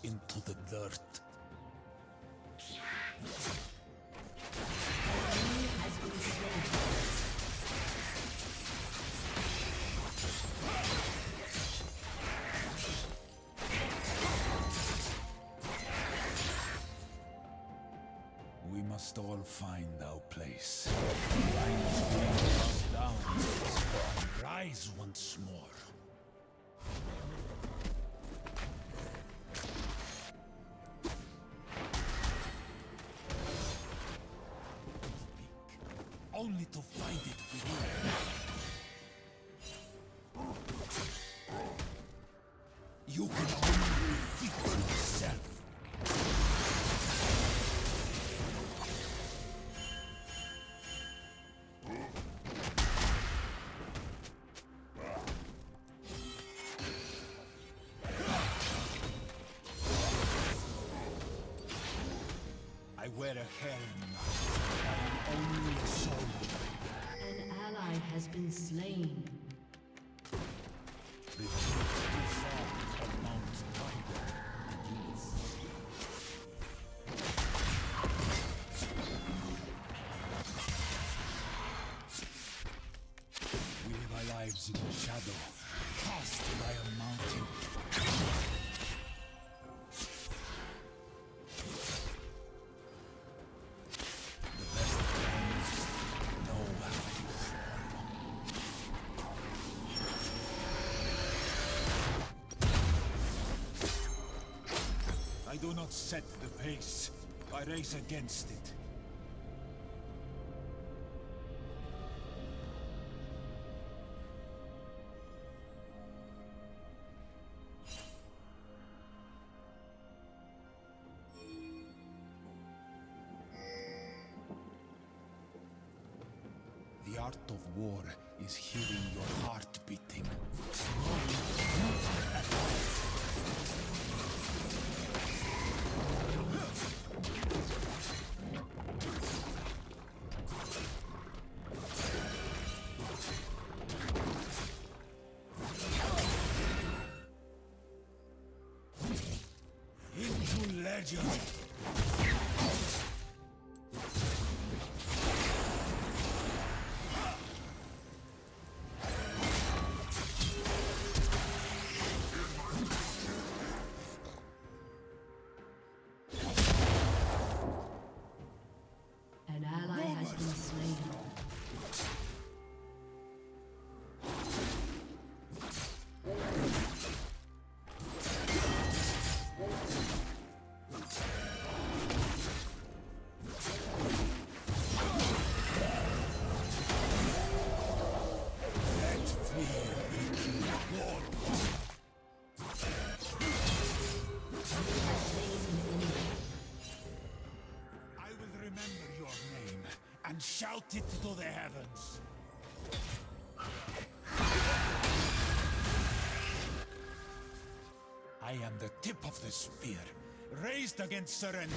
into the dirt. We must all find our place. Lines being cast down, and rise once more. Only to find it within. You can only defeat yourself. I wear a helm. I am only a soldier. An ally has been slain. Retreat too far on Mount Tiber begins. We live our lives in the shadow, cast by a mountain. I do not set the pace. I race against it. The art of war is hearing your heart beating. Into legend! An ally has been slain. And shout it to the heavens. I am the tip of the spear, raised against surrender.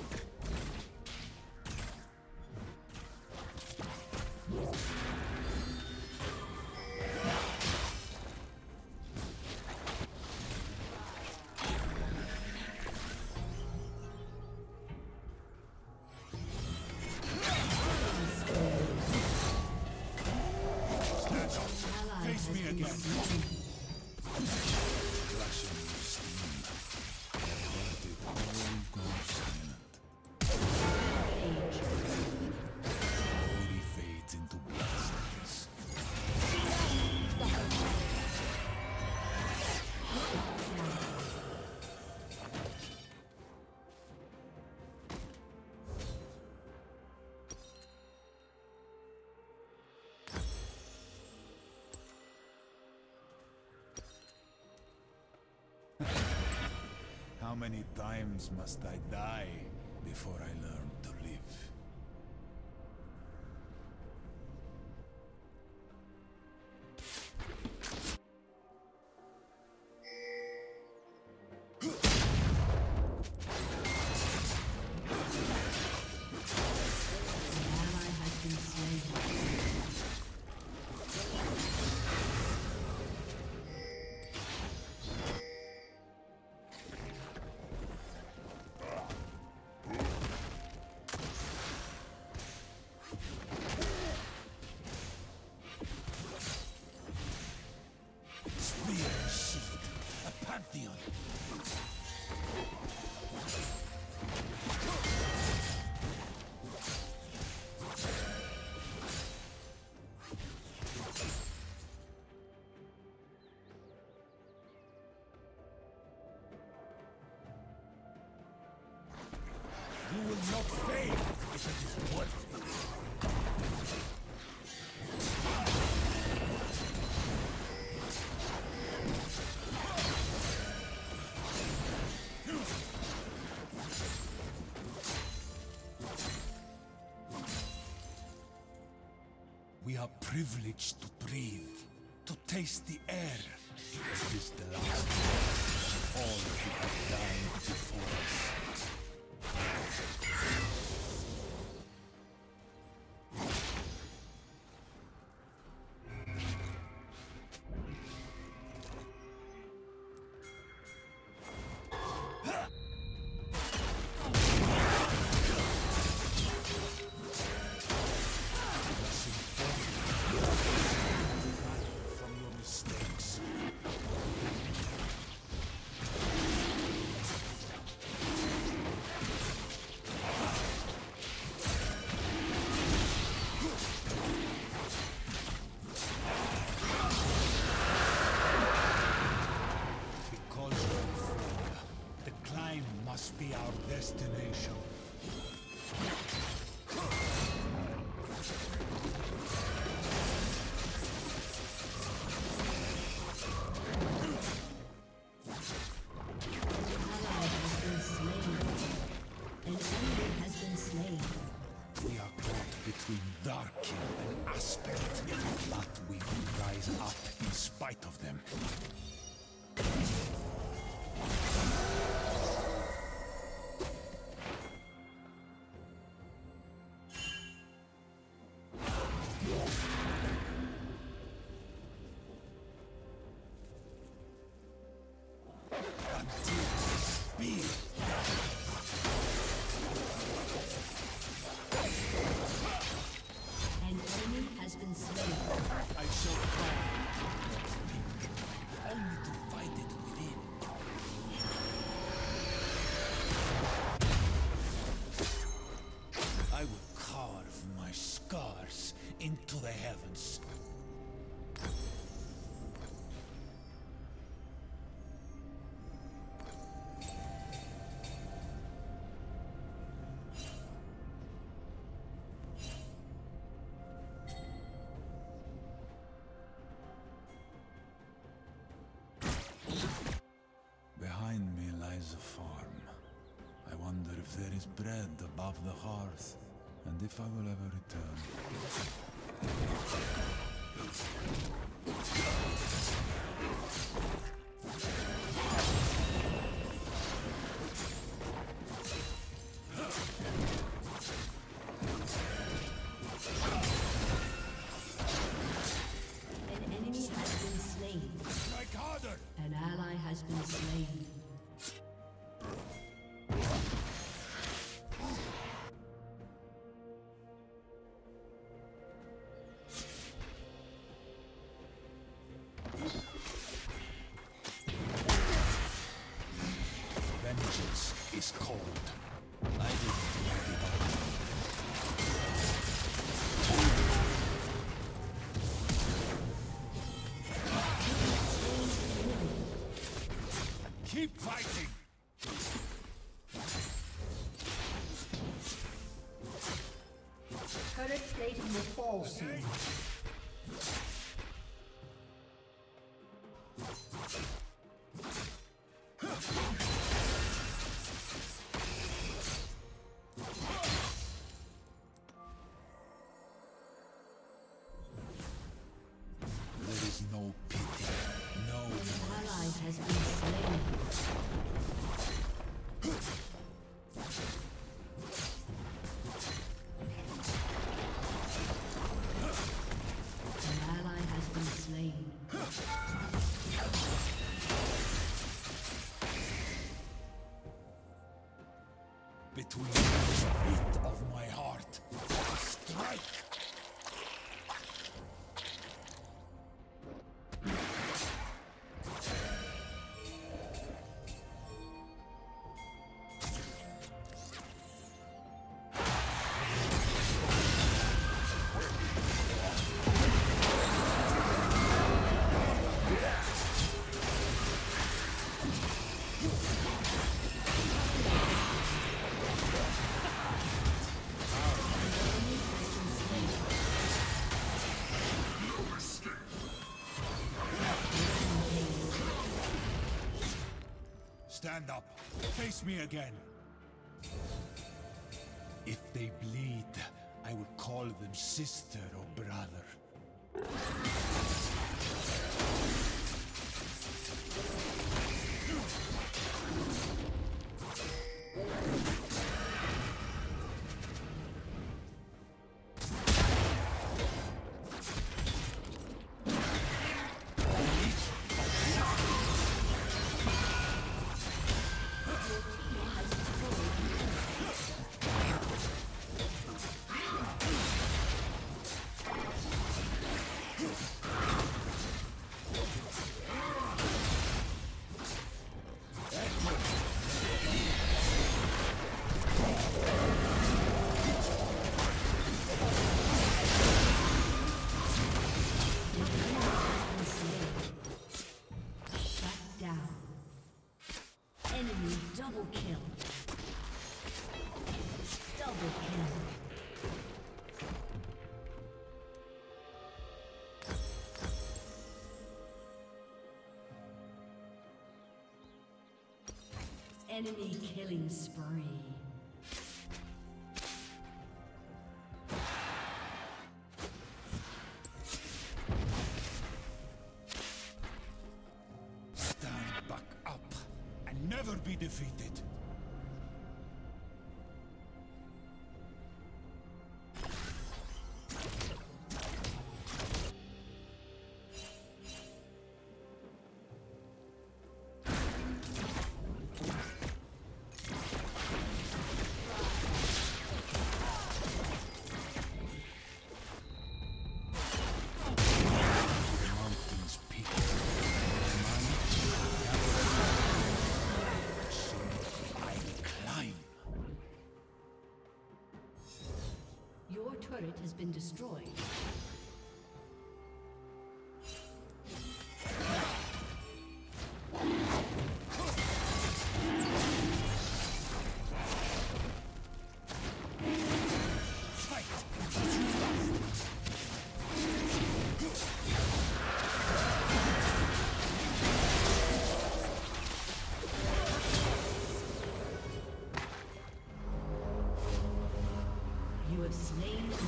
Face me again. Russian steam. Let it all go silent. Glory fades into bloodstains. How many times must I die before I learn to live? Pantheon. You will not fail if it is worth it. We are privileged to breathe, to taste the air. Is this the last of all who have died before us? From your mistakes. Because of the fall, the climb must be our destination. We are caught between Darkin and Aspect, but we will rise up in spite of them. Until speed. An enemy has been slain. I shall find God's peak, only to find it within. I will carve my scars into the heavens. Behind me lies a farm. I wonder if there is bread above the hearth, and if I will ever return. An enemy has been slain. Strike harder! An ally has been slain. Vengeance is cold. I didn't let it up. Keep fighting! Turret plating will fall soon. There is no pity, no An mercy. ally has been slain. An ally has been slain. Between the beat of my heart, strike! Stand up. Face me again. If they bleed, I will call them sister or brother. Double kill. Double kill. Enemy killing spree. Stand back up and never be defeated. Your turret has been destroyed. You have slain the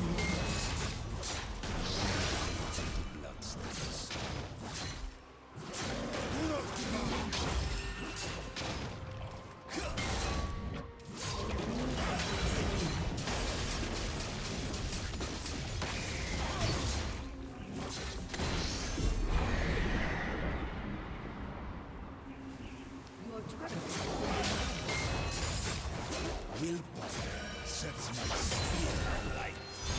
Willpower sets my spear alight.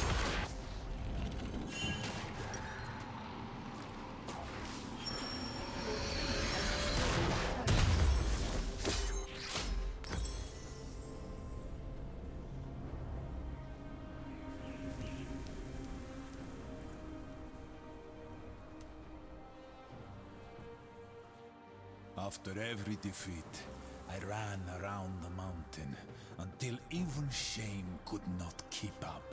After every defeat, I ran around the mountain until even shame could not keep up.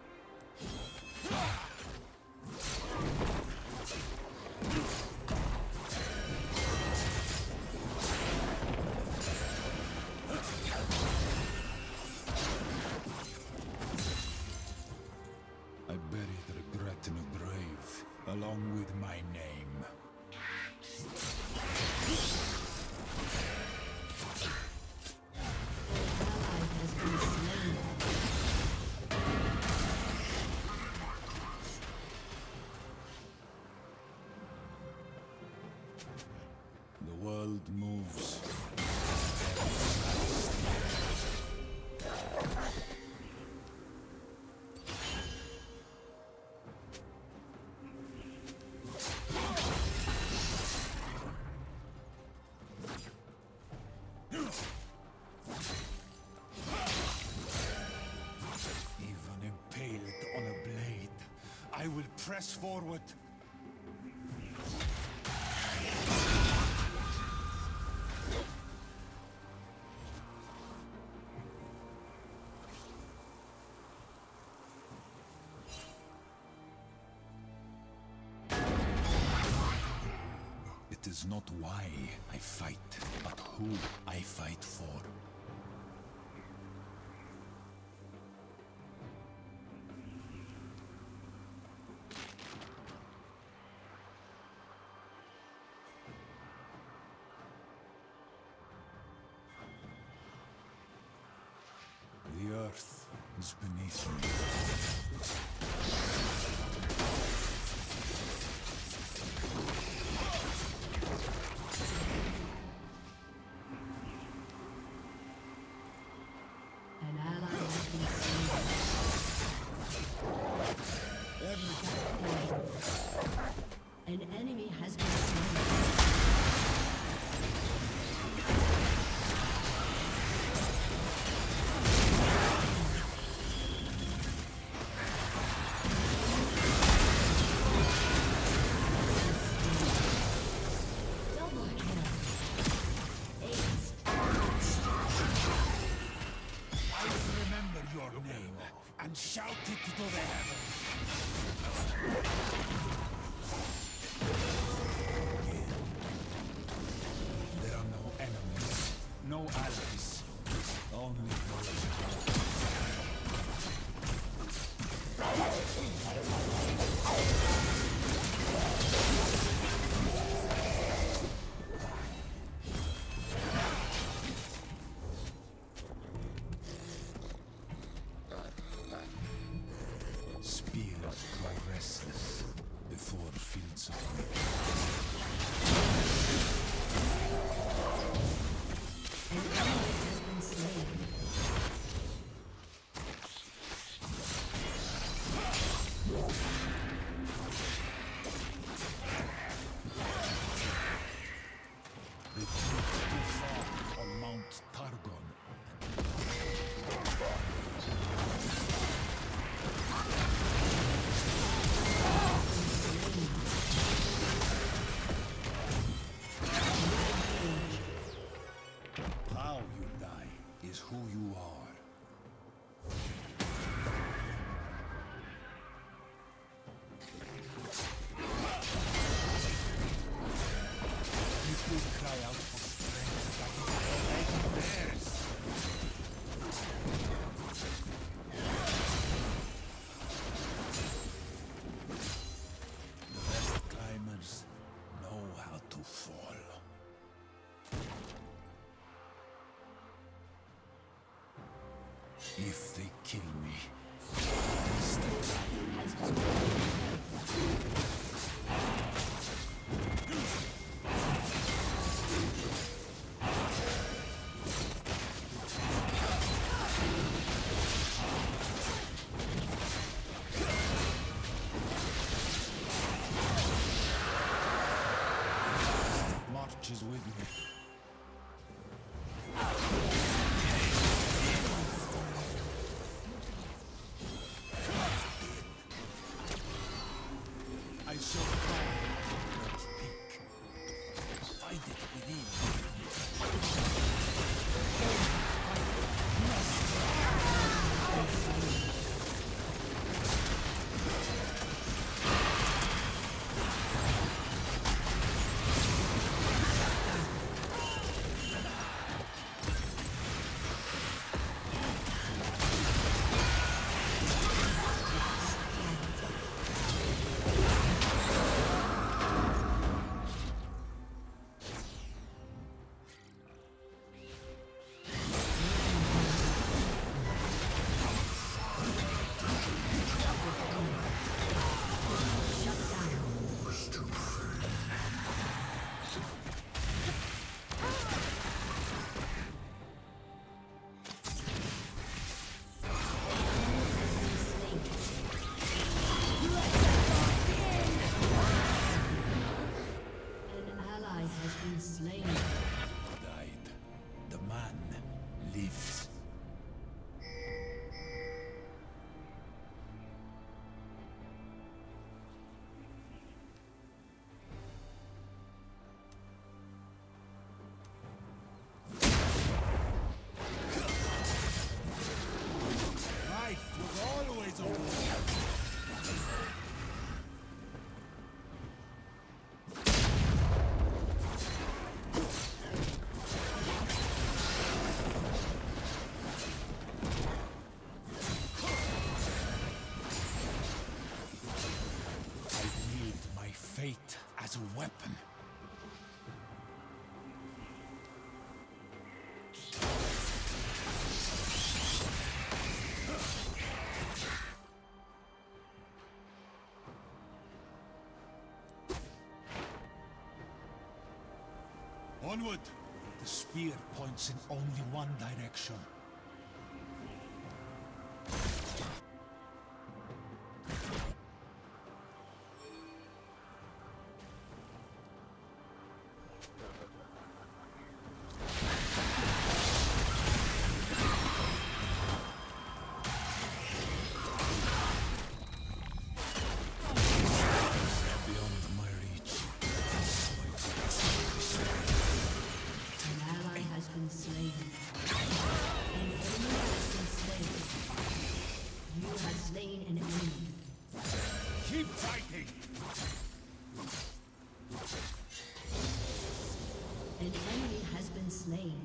I buried regret in a grave, along with my name. The world moves. Even impaled on a blade, I will press forward. It is not why I fight, but who I fight for. The earth is beneath me. An ally has been slain. An enemy has been slain. And shout it to the heavens. There are no enemies, no allies, only those. Spears grow restless before fields of victory. An enemy has been slain. Retreat too far on Mount Targon. How you die is who you are. People cry out for strength that is already theirs. The best climbers know how to fall. If they kill me, marches with me. I shall find God's peak. Find it within. weapon. Onward! The spear points in only one direction. Keep fighting! An enemy has been slain.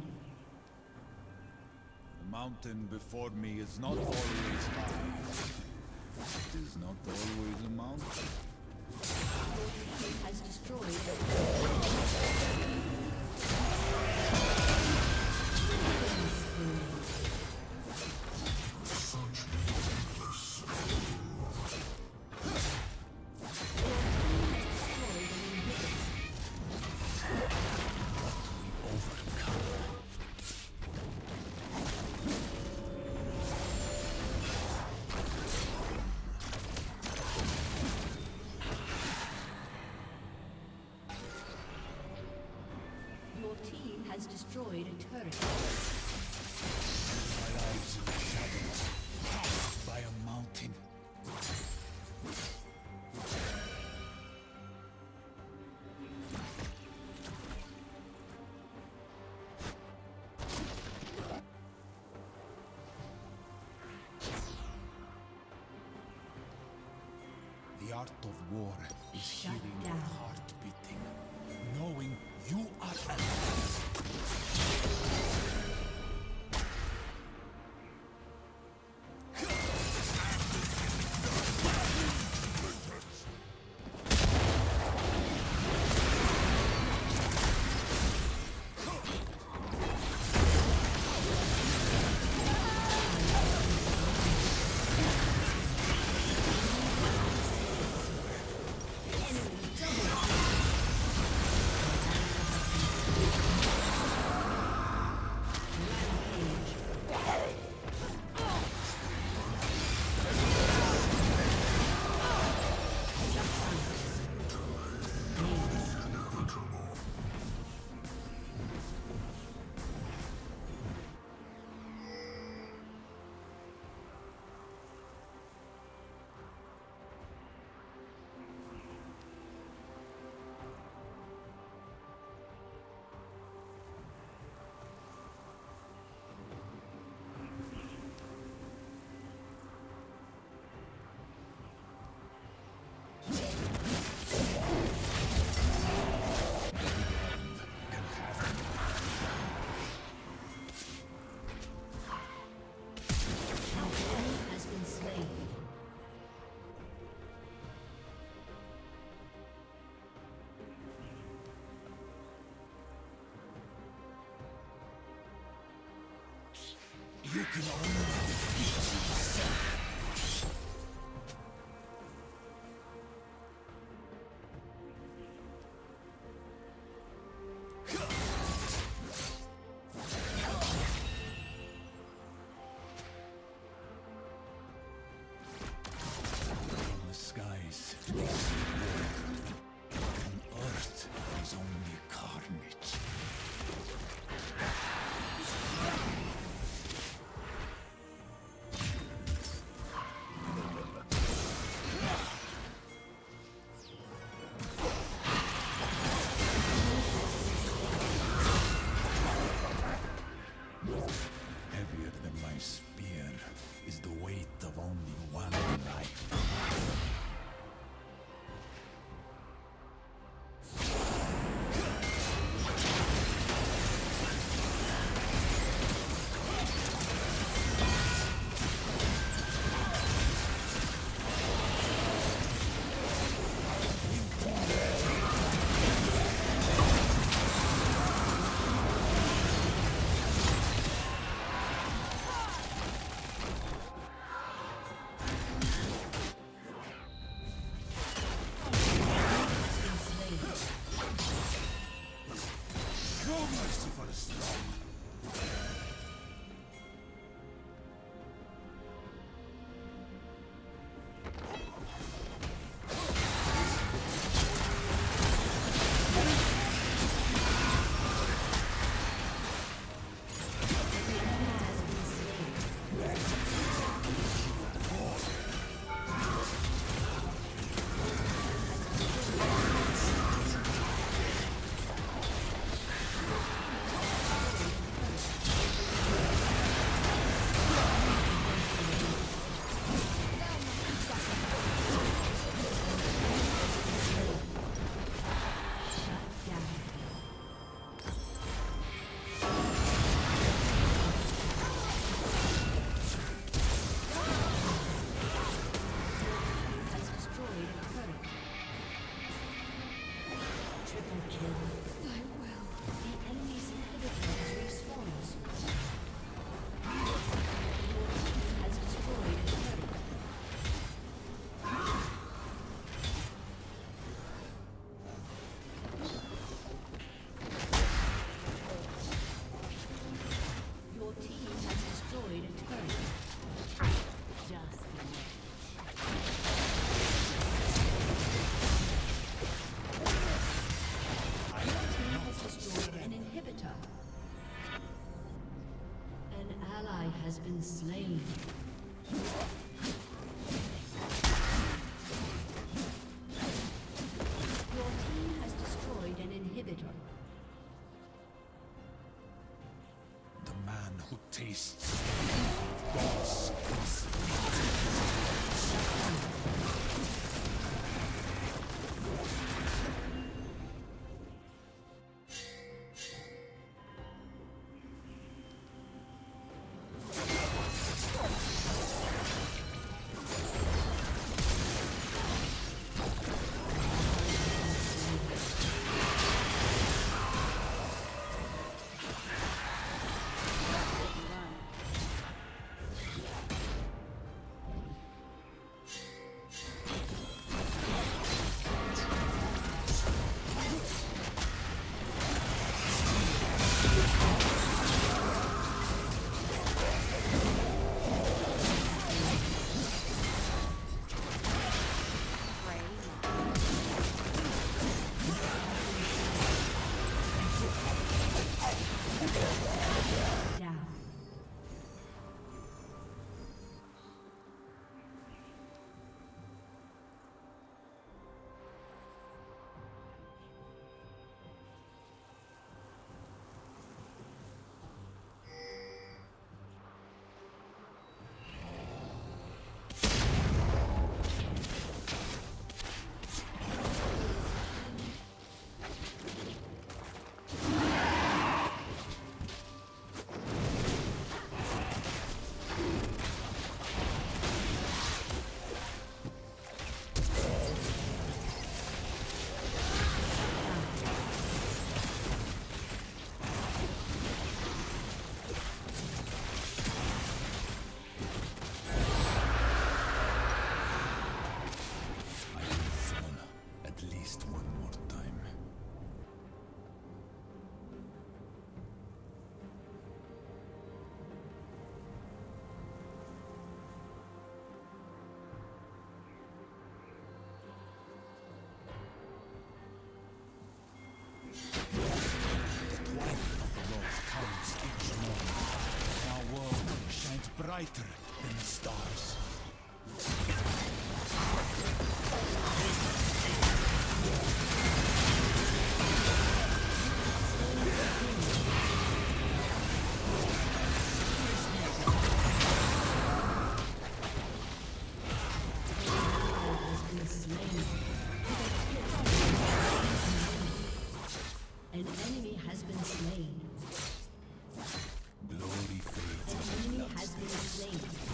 The mountain before me is not always high. It is not always a mountain. It has destroyed. Has destroyed a turret. My lives in the shadows, passed by a mountain. The art of war is Shut hearing your down. heart beating, knowing you are alive. You can only defeat yourself. From the skies, they see war. On earth is only carnage. No mercy for the strong. Has been slain. Your team has destroyed an inhibitor. The man who tastes gods is brighter than the stars. An enemy has been slain. Glory fades. An enemy has been slain.